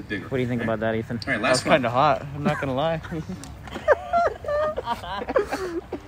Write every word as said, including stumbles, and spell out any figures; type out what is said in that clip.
bit bigger. What do you think okay? about that, Ethan? All right, last That's kind of hot. I'm not gonna lie. one.